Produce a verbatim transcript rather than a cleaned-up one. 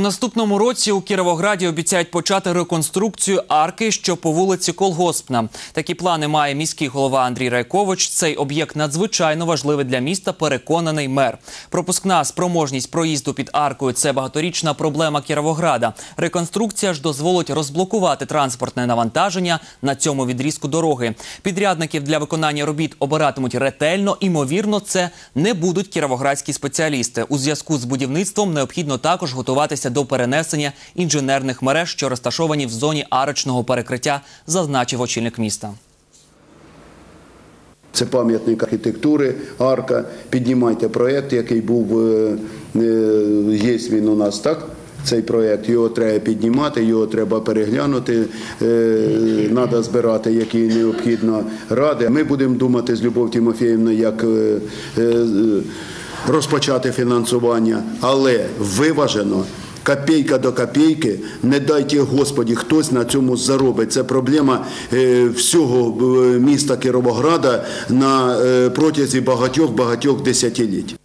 наступному році у Кіровограді обіцяють почати реконструкцію арки, що по вулиці Колгоспна. Такі плани має міський голова Андрій Райкович. Цей об'єкт надзвичайно важливий для міста, переконаний мер. Пропускна спроможність проїзду під аркою – це багаторічна проблема Кіровограда. Реконструкція ж дозволить розблокувати транспортне навантаження на цьому відрізку дороги. Підрядників для виконання робіт обиратимуть ретельно. Імовірно, це не будуть кіровоградські спеціалісти. У зв'язку з будівництвом необхідно також готуватися до перенесення інженерних мереж, що розташовані в зоні арочного перекриття, зазначив очільник міста. Це пам'ятник архітектури, арка. Піднімайте проєкт, який був, є він у нас, так? Цей проєкт, його треба піднімати, його треба переглянути, треба збирати, які необхідно ради. Ми будемо думати з Любов Тимофіївною, як розпочати фінансування, але виважено, копійка до копійки, не дайте Господі, хтось на цьому заробить. Це проблема всього міста Кіровограда на протязі багатьох-багатьох десятиліть.